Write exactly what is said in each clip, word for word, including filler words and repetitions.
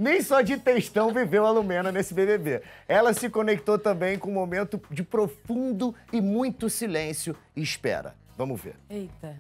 Nem só de textão viveu a Lumena nesse B B B. Ela se conectou também com um momento de profundo e muito silêncio e espera. Vamos ver. Eita.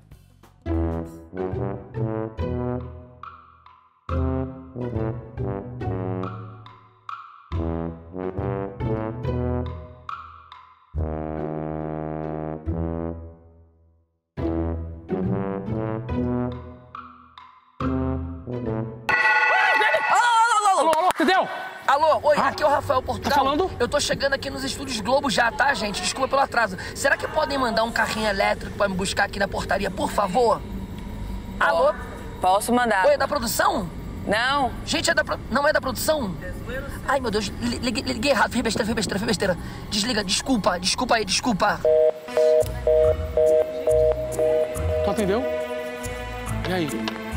Entendeu? Alô, oi, aqui é o Rafael Portugal. Tá falando? Eu tô chegando aqui nos estúdios Globo já, tá, gente? Desculpa pelo atraso. Será que podem mandar um carrinho elétrico pra me buscar aqui na portaria, por favor? Alô? Posso mandar. Oi, é da produção? Não. Gente, é da pro... não é da produção? Ai, meu Deus, li- liguei, liguei errado. Fiz besteira, fiz besteira, fiz besteira. Desliga, desculpa, desculpa aí, desculpa. Tu atendeu? E aí?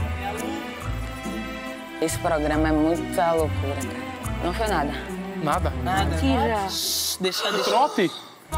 Esse programa é muita loucura, cara. Não foi nada. Nada? Nada. Aqui já. Deixa, deixa. Trote?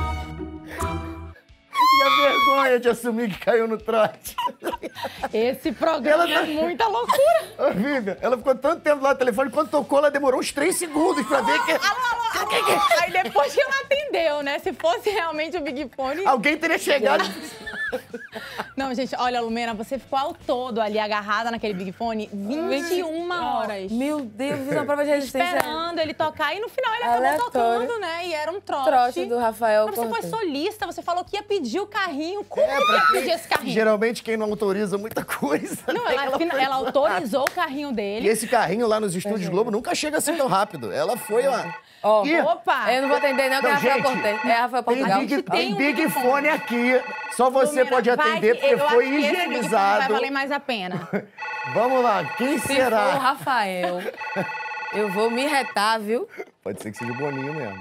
E a vergonha de assumir que caiu no trote. Esse programa Ela tá- é muita loucura. Ô, Vivian, ela ficou tanto tempo lá no telefone, quando tocou, ela demorou uns três segundos pra ver que... Alô, alô, alô. Aí depois que ela atendeu, né? Se fosse realmente o Big Fone... Alguém teria chegado... Não, gente, olha, Lumena, você ficou ao todo ali agarrada naquele Big Fone vinte e uma horas. Meu Deus, fiz uma prova de resistência. Esperando ele tocar e no final ele acabou Aleatório. tocando, né? E era um trote. Trote do Rafael Mas você foi Cortez. solista, você falou que ia pedir o carrinho. Como É, que pra ia quem- pedir esse carrinho? Geralmente quem não autoriza muita coisa. Não, né? ela, foi ela muito autorizou o carrinho rápido. dele. E esse carrinho lá nos estúdios Globo nunca chega assim tão rápido. Ela foi lá. Ó, Ih, Opa! eu não vou atender não, que é Não, Rafael gente, Cortez. É Rafael Tem Portugal. Big, Tem tem um Big Big Fone Fone aqui. Só você Lumena, pode vai atender, que porque eu foi acho que esse Big Fone vai higienizado. valer mais a pena. Vamos lá, quem Se for o será? Rafael, eu vou me retar, viu? Pode ser que seja o Boninho mesmo.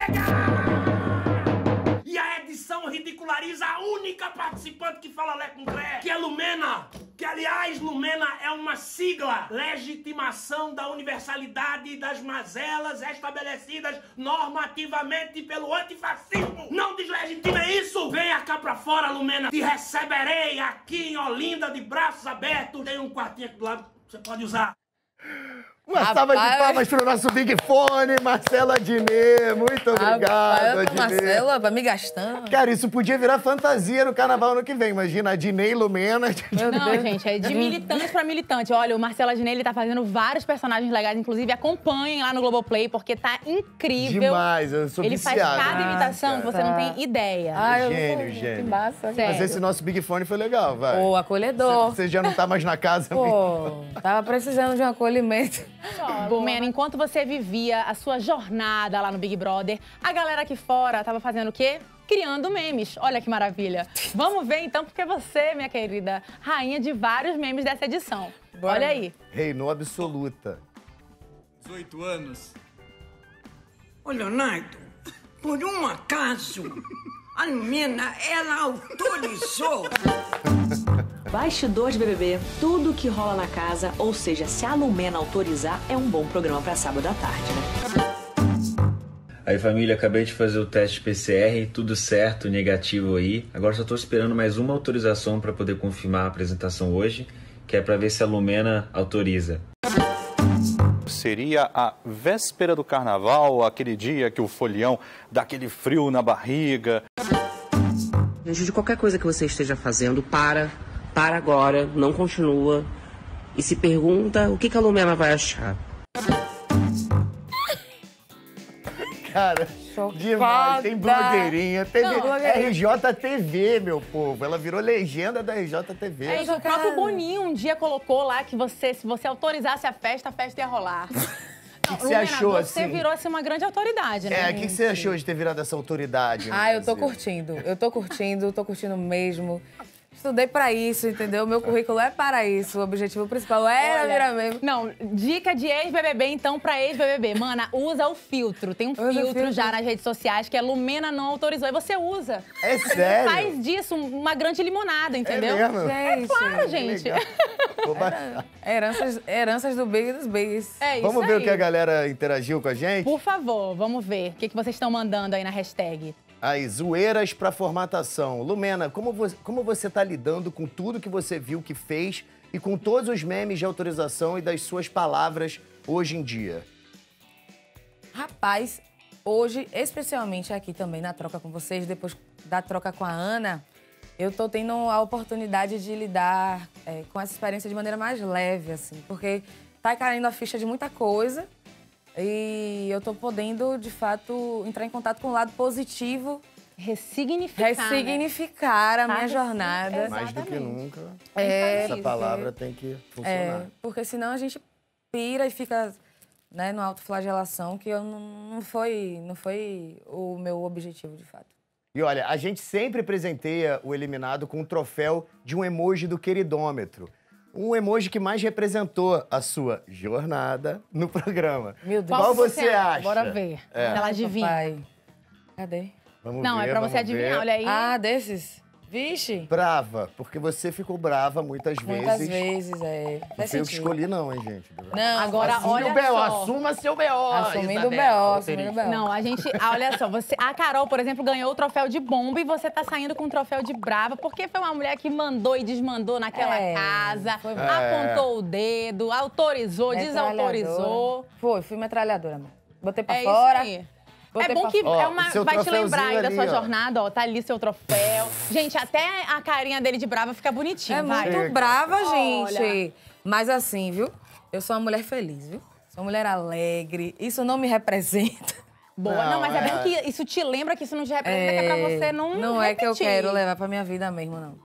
E a edição ridiculariza a única participante que fala Lé com Cré, que é Lumena. Que, aliás, Lumena é uma sigla. Legitimação da universalidade das mazelas estabelecidas normativamente pelo antifascismo. Não deslegitime isso! Venha cá pra fora, Lumena. Te receberei aqui em Olinda de braços abertos. Tem um quartinho aqui do lado, você pode usar. Uma Rapaz, salva de palmas pro nosso Big Fone, Marcela Diné. Muito obrigado, Rafael Diné. Marcela, vai me gastando. Cara, isso podia virar fantasia no carnaval ano que vem. Imagina, a Diné e Lumena. Meu Não, Deus. gente, é de militante pra militante. Olha, o Marcelo Adnet, ele tá fazendo vários personagens legais, inclusive acompanhem lá no Globoplay, porque tá incrível. Demais, eu sou Ele viciado. faz cada imitação Ah, que você cara. não tem ideia. Ai, eu Gênio, vou- Que gênio. massa. Sério. Mas esse nosso Big Fone foi legal, vai. Pô, acolhedor. Você já não tá mais na casa mesmo. Pô, tava precisando de um acolhimento. Lumena, enquanto você vivia a sua jornada lá no Big Brother, a galera aqui fora tava fazendo o quê? Criando memes. Olha que maravilha. Vamos ver então, porque você, minha querida, rainha de vários memes dessa edição. Bora. Olha aí. Reinou absoluta. dezoito anos. Ô, Leonardo, por um acaso, a Lumena, ela autorizou. Bastidor de B B B, tudo que rola na casa, ou seja, se a Lumena autorizar, é um bom programa pra sábado à tarde, né? Aí família, acabei de fazer o teste P C R, tudo certo, negativo aí. Agora só tô esperando mais uma autorização para poder confirmar a apresentação hoje, que é para ver se a Lumena autoriza. Seria a véspera do carnaval, aquele dia que o folião dá aquele frio na barriga. Gente, de qualquer coisa que você esteja fazendo, para, para agora, não continua e se pergunta o que que a Lumena vai achar. Cara, Chocada. demais. Tem blogueirinha, teve Não, blogueirinha. R J T V, meu povo. Ela virou legenda da R J T V. É isso, o próprio Boninho um dia colocou lá que você, se você autorizasse a festa, a festa ia rolar. O que você achou, você assim? virou assim, uma grande autoridade, né? É, o que, que você achou de ter virado essa autoridade? no Ah, eu tô Brasil? curtindo. Eu tô curtindo, tô curtindo mesmo. Estudei pra isso, entendeu? Meu currículo é para isso. O objetivo principal era Olha, virar meme. Não, dica de ex-B B B, então, pra ex-B B B. Mana, usa o filtro. Tem um Usa o filtro, filtro. já nas redes sociais que a Lumena não autorizou. E você usa. É Você sério? faz disso uma grande limonada, entendeu? mesmo? Gente, Claro, gente. Legal. Vou baixar. heranças, heranças do Big e dos Bigs. É isso Vamos ver aí. o que a galera interagiu com a gente? Por favor, vamos ver. O que, que vocês estão mandando aí na hashtag? Aí, zoeiras pra formatação. Lumena, como você, como você tá lidando com tudo que você viu que fez e com todos os memes de autorização e das suas palavras hoje em dia? Rapaz, hoje, especialmente aqui também na troca com vocês, depois da troca com a Ana, eu tô tendo a oportunidade de lidar é, com essa experiência de maneira mais leve, assim, porque tá caindo a ficha de muita coisa e eu tô podendo, de fato, entrar em contato com o lado positivo. Ressignificar, Ressignificar né? a minha Ah, jornada. Mais do que nunca. É, Essa palavra tem que funcionar. É, porque senão a gente pira e fica, né, no autoflagelação, que eu não, não, foi, não foi o meu objetivo, de fato. E olha, a gente sempre presenteia o eliminado com um troféu de um emoji do queridômetro. Um emoji que mais representou a sua jornada no programa. Meu Deus. Qual você acha? Bora ver. É. Ela adivinha. Papai. Cadê? Vamos Não, ver, é pra você vamos adivinhar, ver. olha aí. Ah, desses? Vixe. Brava, porque você ficou brava muitas vezes. Muitas vezes, é. Não Faz foi eu que sentido. escolhi, não, hein, gente? Não, Agora, Assume olha o B O, só. assuma seu B O. Assumindo o B Isabela, O, assumindo o B O. Não, a gente. ah, Olha só, você, a Carol, por exemplo, ganhou o troféu de bomba e você tá saindo com o troféu de brava, porque foi uma mulher que mandou e desmandou naquela É, casa, foi- apontou o dedo, autorizou, desautorizou. Foi, fui metralhadora, mano. Botei pra É fora. isso aí. botei É bom pra que fora. é Ó, uma, o seu vai te lembrar aí troféuzinho da sua ali, ó. jornada, ó. Tá ali seu troféu. Gente, até a carinha dele de brava fica bonitinha, É vai. muito brava, gente. Olha. Mas assim, viu? Eu sou uma mulher feliz, viu? Sou uma mulher alegre. Isso não me representa. Boa, não, Não, mas é... é- bom que isso te lembra que isso não te representa, que é pra você não Não é que eu repetir. quero levar pra minha vida mesmo, não.